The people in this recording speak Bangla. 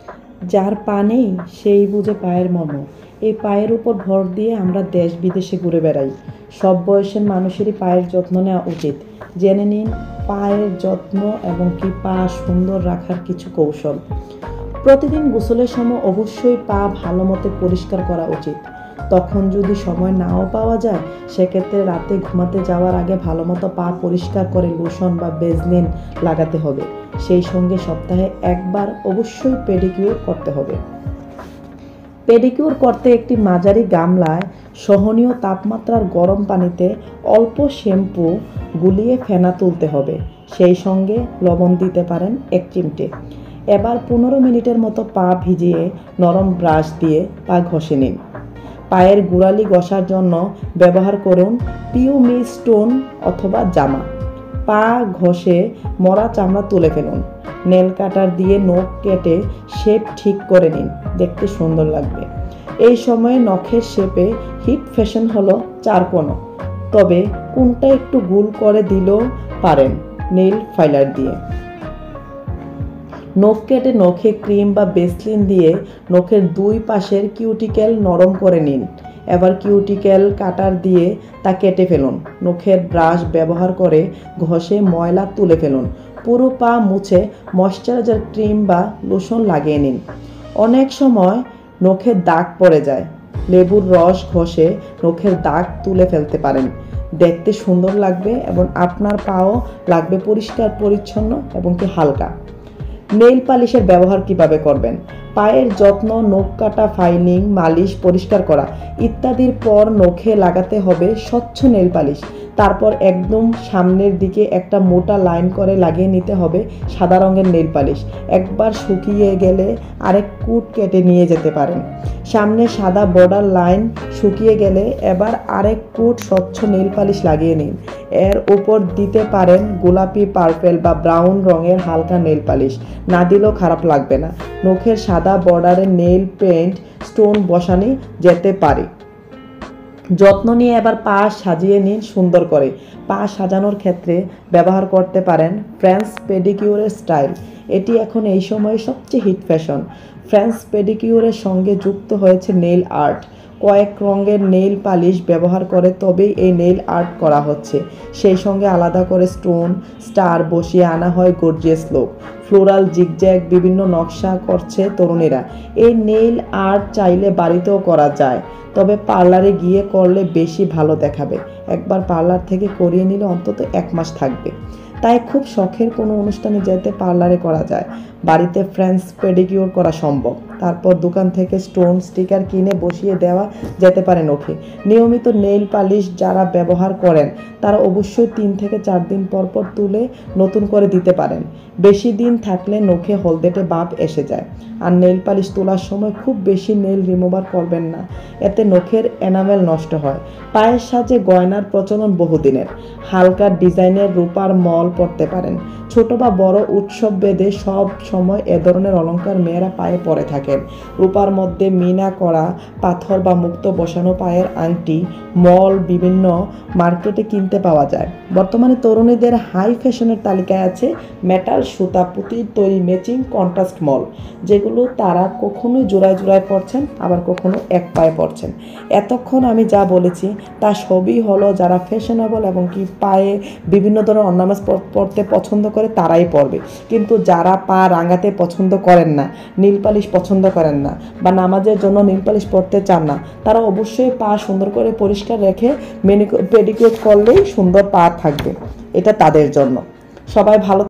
যার পা নেই সেই বুঝে পায়ের মর্ম। এই পায়ের উপর ভর দিয়ে আমরা দেশ বিদেশে ঘুরে বেড়াই। সব বয়সের মানুষেরই পায়ের যত্ন নেওয়া উচিত। জেনে নিন পায়ের যত্ন এবং কি পা সুন্দর রাখার কিছু কৌশল। প্রতিদিন গোসলের সময় অবশ্যই পা ভালো মতো পরিষ্কার করা উচিত। তখন যদি সময় নাও পাওয়া যায় সেক্ষেত্রে রাতে ঘুমাতে যাওয়ার আগে ভালো মতো পা পরিষ্কার করে লোশন বা ভেজলিন লাগাতে হবে। সেই সঙ্গে সপ্তাহে একবার অবশ্যই পেডিকিউর করতে হবে। পেডিকিউর করতে একটি মাঝারি গামলায় সহনীয় তাপমাত্রার গরম পানিতে অল্প শ্যাম্পু গুলিয়ে ফেনা তুলতে হবে। সেই সঙ্গে লবণ দিতে পারেন 1 চিমটে। এবার 15 মিনিটের মতো পা ভিজিয়ে নরম ব্রাশ দিয়ে পা ঘষে নিন। পায়ের গোড়ালি ঘষার জন্য ব্যবহার করুন পিউমি স্টোন অথবা জামা। পা ঘষে মরা চামড়া তুলে ফেলুন। নেল কাটার দিয়ে নখ কেটে শেপ ঠিক করে নিন, দেখতে সুন্দর লাগবে। এই সময়ে নখের শেপে হিট ফ্যাশন হলো 4 কোণ, তবে কোনটা একটু গোল করে দিলেও পারেন নেল ফাইলার দিয়ে। নখ কেটে নখে ক্রিম বা ভেসলিন দিয়ে নখের 2 পাশের কিউটিকেল নরম করে নিন। এবার কিউটিকেল কাটার দিয়ে তা কেটে ফেলুন। নখের ব্রাশ ব্যবহার করে ঘষে ময়লা তুলে ফেলুন। পুরো পা মুছে ময়শ্চারাইজার ক্রিম বা লোশন লাগিয়ে নিন। অনেক সময় নখের দাগ পড়ে যায়, লেবুর রস ঘষে নখের দাগ তুলে ফেলতে পারেন। দেখতে সুন্দর লাগবে এবং আপনার পাও লাগবে পরিষ্কার পরিচ্ছন্ন এবং কি হালকা। নেইল পালিশের ব্যবহার কিভাবে করবেন? পায়ের যত্ন, নখ কাটা, ফাইলিং, মালিশ, পরিষ্কার করা ইত্যাদির পর নখে লাগাতে হবে স্বচ্ছ নেইল পালিশ। তারপর একদম সামনের দিকে একটা মোটা লাইন করে লাগিয়ে নিতে হবে সাদা রঙের নেইল পালিশ। একবার শুকিয়ে গেলে আরেক কুট কেটে নিয়ে যেতে পারেন। সামনে সাদা বর্ডার লাইন শুকিয়ে গেলে এবার আরেক কুট স্বচ্ছ নেইল পালিশ লাগিয়ে নিন। এর উপর দিতে পারেন গোলাপি, পার্পেল বা ব্রাউন রঙের হালকা নেইল পালিশ। না দিলেও খারাপ লাগবে না। নখের সাদা বর্ডারে নেইল পেন্ট স্টোন বসানো যেতে পারে। যত্ন নিয়ে এবার পা সাজিয়ে নিন সুন্দর করে। পা সাজানোর ক্ষেত্রে ব্যবহার করতে পারেন ফ্রেঞ্চ পেডিকিউরের স্টাইল। এটি এখন এই সময়ে সবচেয়ে হিট ফ্যাশন। ফ্রেঞ্চ পেডিকিউরের সঙ্গে যুক্ত হয়েছে নেইল আর্ট। কয়েক রঙের নেইল পালিশ ব্যবহার করে তবেই এই নেইল আর্ট করা হচ্ছে। সেই সঙ্গে আলাদা করে স্টোন, স্টার বসিয়ে আনা হয় গর্জিয়াস লুক। ফ্লোরাল, জিগজ্যাগ বিভিন্ন নকশা করছে তরুণীরা। এই নেইল আর্ট চাইলে বাড়িতেও করা যায়, তবে পার্লারে গিয়ে করলে বেশি ভালো দেখাবে। একবার পার্লার থেকে করিয়ে নিলে অন্তত 1 মাস থাকবে। তাই খুব শখের কোনো অনুষ্ঠানে যেতে পার্লারে করা যায়। বাড়িতে ফ্রেঞ্চ পেডিকিউর করা সম্ভব। তারপর দোকান থেকে স্টোন স্টিকার কিনে বসিয়ে দেওয়া যেতে পারে নখে। নিয়মিত নেইল পালিশ যারা ব্যবহার করেন তারা অবশ্যই 3 থেকে 4 দিন পর পর তুলে নতুন করে দিতে পারেন। বেশি দিন থাকলে নখে হলদেটে ভাব এসে যায়। আর নেইল পালিশ তোলার সময় খুব বেশি নেইল রিমুভার করবেন না, এতে নখের এনামেল নষ্ট হয়। পায়ের সাজে গয়নার প্রচলন বহুদিনের। হালকা ডিজাইনের রূপার মল পরতে পারেন। ছোট বা বড় উৎসব ভেদে সব সময় এ ধরনের অলংকার মেয়েরা পায়ে পরে থাকেন। রূপার মধ্যে মিনা করা পাথর বা মুক্ত বসানো পায়ের আংটি মল বিভিন্ন মার্কেটে কিনতে পাওয়া যায়। বর্তমানে তরুণীদের হাই ফ্যাশনের তালিকায় আছে মেটাল, সুতা, পুঁতির তৈরি ম্যাচিং কন্ট্রাস্ট মল, যেগুলো তারা কখনো জোড়ায় জোড়ায় পরছেন আবার কখনো এক পায়ে পরছেন। এতক্ষণ আমি যা বলেছি তা সবই হলো যারা ফ্যাশনেবল এবং কি পায়ে বিভিন্ন ধরনের অর্নামেন্টস পরতে পছন্দ করে তারাই পরবে। কিন্তু যারা পা রাঙাতে পছন্দ করেন না, নীল পালিশ পছন্দ করেন না বা নামাজের জন্য নীল পালিশ পরতে চান না, তারা অবশ্যই পা সুন্দর করে পরিষ্কার রেখে পেডিকিউর করলেই সুন্দর পা থাকবে। এটা তাদের জন্য। সবাই ভালো